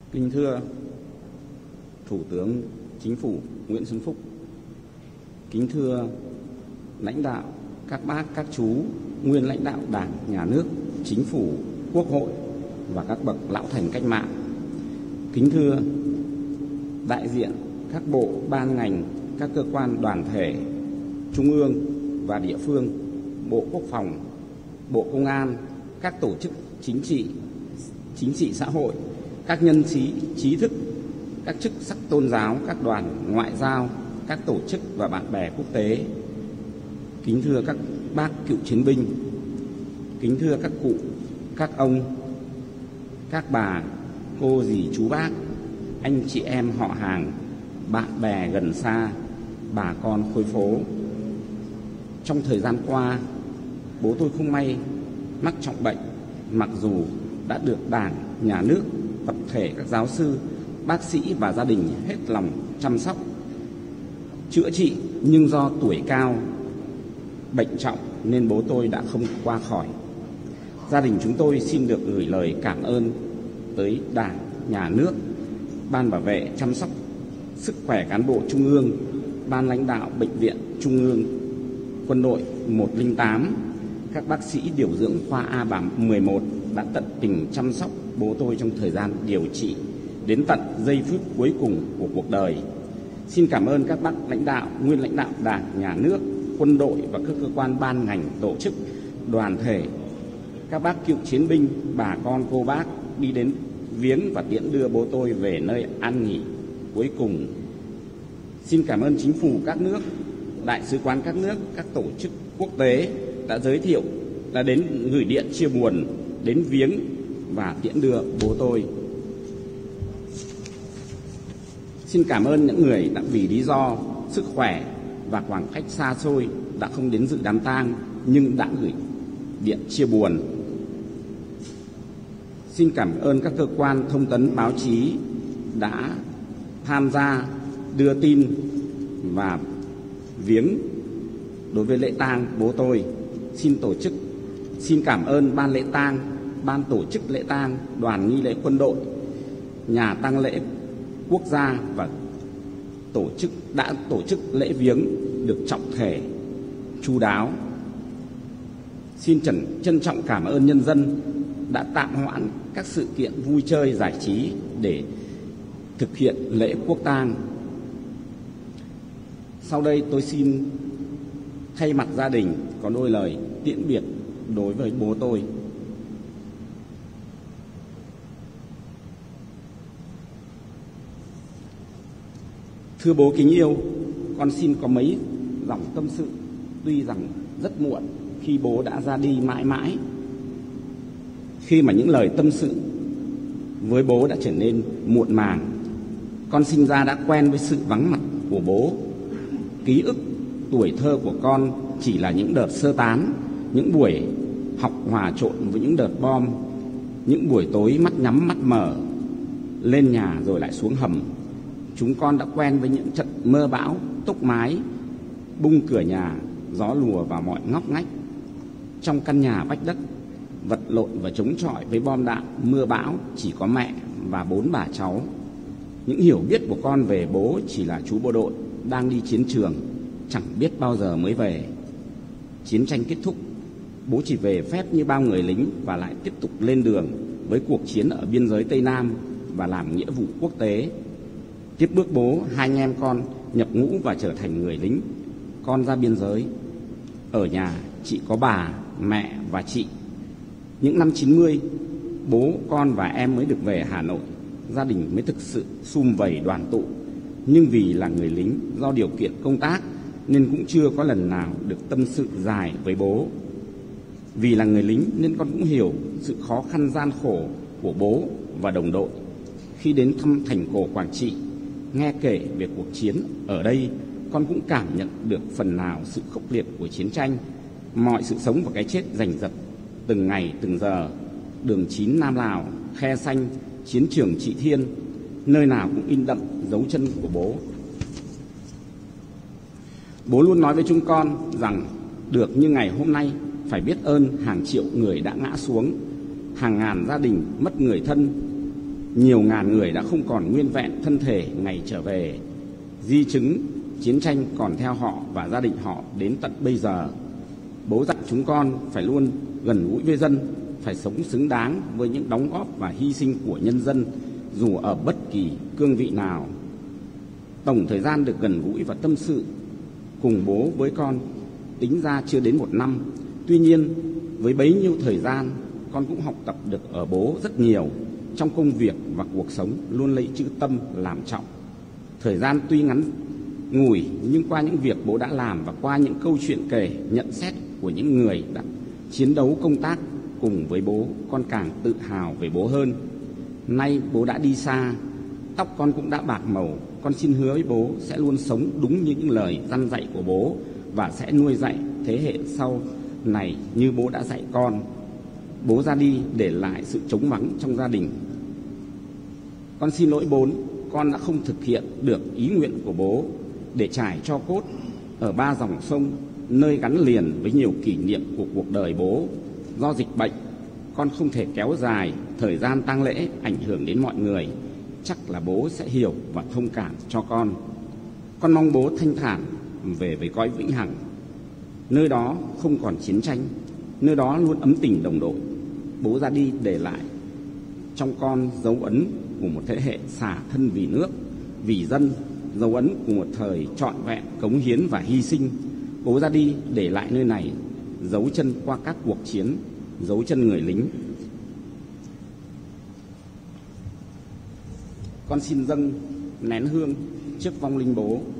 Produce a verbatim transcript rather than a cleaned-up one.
Kính thưa Thủ tướng Chính phủ Nguyễn Xuân Phúc, kính thưa lãnh đạo các bác, các chú, nguyên lãnh đạo Đảng, Nhà nước, Chính phủ, Quốc hội và các bậc lão thành cách mạng, kính thưa đại diện các bộ, ban ngành, các cơ quan đoàn thể, trung ương và địa phương, Bộ Quốc phòng, Bộ Công an, các tổ chức chính trị, chính trị xã hội, các nhân sĩ, trí thức, các chức sắc tôn giáo, các đoàn ngoại giao, các tổ chức và bạn bè quốc tế. Kính thưa các bác cựu chiến binh, kính thưa các cụ, các ông, các bà, cô dì chú bác, anh chị em họ hàng, bạn bè gần xa, bà con khối phố. Trong thời gian qua, bố tôi không may mắc trọng bệnh, mặc dù đã được Đảng, Nhà nước, tập thể các giáo sư, bác sĩ và gia đình hết lòng chăm sóc, chữa trị, nhưng do tuổi cao, bệnh trọng nên bố tôi đã không qua khỏi. Gia đình chúng tôi xin được gửi lời cảm ơn tới Đảng, Nhà nước, Ban bảo vệ chăm sóc sức khỏe cán bộ Trung ương, Ban lãnh đạo Bệnh viện Trung ương Quân đội một không tám, các bác sĩ điều dưỡng khoa A mười một đã tận tình chăm sóc bố tôi trong thời gian điều trị đến tận giây phút cuối cùng của cuộc đời. Xin cảm ơn các bác lãnh đạo, nguyên lãnh đạo Đảng, Nhà nước, quân đội và các cơ quan ban ngành, tổ chức, đoàn thể, các bác cựu chiến binh, bà con cô bác đi đến viếng và tiễn đưa bố tôi về nơi an nghỉ cuối cùng. Xin cảm ơn chính phủ các nước, đại sứ quán các nước, các tổ chức quốc tế đã giới thiệu, đã đến gửi điện chia buồn, đến viếng và tiễn đưa bố tôi. Xin cảm ơn những người đã vì lý do sức khỏe và khoảng cách xa xôi đã không đến dự đám tang nhưng đã gửi điện chia buồn. Xin cảm ơn các cơ quan thông tấn báo chí đã tham gia đưa tin và viếng đối với lễ tang bố tôi. Xin tổ chức, xin cảm ơn ban lễ tang, ban tổ chức lễ tang, đoàn nghi lễ quân đội, nhà tang lễ quốc gia và tổ chức đã tổ chức lễ viếng được trọng thể, chu đáo. Xin trân, trân trọng cảm ơn nhân dân đã tạm hoãn các sự kiện vui chơi giải trí để thực hiện lễ quốc tang. Sau đây tôi xin thay mặt gia đình có đôi lời tiễn biệt đối với bố tôi. Thưa bố kính yêu, con xin có mấy dòng tâm sự, tuy rằng rất muộn khi bố đã ra đi mãi mãi. Khi mà những lời tâm sự với bố đã trở nên muộn màng, con sinh ra đã quen với sự vắng mặt của bố. Ký ức tuổi thơ của con chỉ là những đợt sơ tán, những buổi học hòa trộn với những đợt bom, những buổi tối mắt nhắm mắt mở, lên nhà rồi lại xuống hầm. Chúng con đã quen với những trận mưa bão, tốc mái, bung cửa nhà, gió lùa vào mọi ngóc ngách. Trong căn nhà vách đất, vật lộn và chống chọi với bom đạn, mưa bão chỉ có mẹ và bốn bà cháu. Những hiểu biết của con về bố chỉ là chú bộ đội đang đi chiến trường, chẳng biết bao giờ mới về. Chiến tranh kết thúc, bố chỉ về phép như bao người lính và lại tiếp tục lên đường với cuộc chiến ở biên giới Tây Nam và làm nghĩa vụ quốc tế. Tiếp bước bố, hai anh em con nhập ngũ và trở thành người lính. Con ra biên giới. Ở nhà chỉ có bà, mẹ và chị. Những năm chín mươi, bố, con và em mới được về Hà Nội. Gia đình mới thực sự sum vầy đoàn tụ. Nhưng vì là người lính, do điều kiện công tác nên cũng chưa có lần nào được tâm sự dài với bố. Vì là người lính nên con cũng hiểu sự khó khăn gian khổ của bố và đồng đội. Khi đến thăm thành cổ Quảng Trị, nghe kể về cuộc chiến ở đây, con cũng cảm nhận được phần nào sự khốc liệt của chiến tranh, mọi sự sống và cái chết giành giật từng ngày từng giờ. Đường chín Nam Lào, Khe Xanh, chiến trường Trị Thiên, nơi nào cũng in đậm dấu chân của bố. Bố luôn nói với chúng con rằng được như ngày hôm nay phải biết ơn hàng triệu người đã ngã xuống, hàng ngàn gia đình mất người thân, nhiều ngàn người đã không còn nguyên vẹn thân thể ngày trở về. Di chứng chiến tranh còn theo họ và gia đình họ đến tận bây giờ. Bố dặn chúng con phải luôn gần gũi với dân, phải sống xứng đáng với những đóng góp và hy sinh của nhân dân dù ở bất kỳ cương vị nào. Tổng thời gian được gần gũi và tâm sự cùng bố với con tính ra chưa đến một năm. Tuy nhiên, với bấy nhiêu thời gian, con cũng học tập được ở bố rất nhiều. Trong công việc và cuộc sống luôn lấy chữ tâm làm trọng. Thời gian tuy ngắn ngủi, nhưng qua những việc bố đã làm và qua những câu chuyện kể, nhận xét của những người đã chiến đấu công tác cùng với bố, con càng tự hào về bố hơn. Nay bố đã đi xa, tóc con cũng đã bạc màu. Con xin hứa với bố sẽ luôn sống đúng như những lời dặn dạy của bố và sẽ nuôi dạy thế hệ sau này như bố đã dạy con. Bố ra đi để lại sự trống vắng trong gia đình. Con xin lỗi bố, con đã không thực hiện được ý nguyện của bố để trải tro cốt ở ba dòng sông, nơi gắn liền với nhiều kỷ niệm của cuộc đời bố. Do dịch bệnh, con không thể kéo dài thời gian tang lễ ảnh hưởng đến mọi người. Chắc là bố sẽ hiểu và thông cảm cho con. Con mong bố thanh thản về với cõi vĩnh hằng. Nơi đó không còn chiến tranh, nơi đó luôn ấm tình đồng đội. Bố ra đi để lại trong con dấu ấn của một thế hệ xả thân vì nước, vì dân, dấu ấn của một thời trọn vẹn cống hiến và hy sinh. Bố ra đi để lại nơi này dấu chân qua các cuộc chiến, dấu chân người lính. Con xin dâng nén hương trước vong linh bố.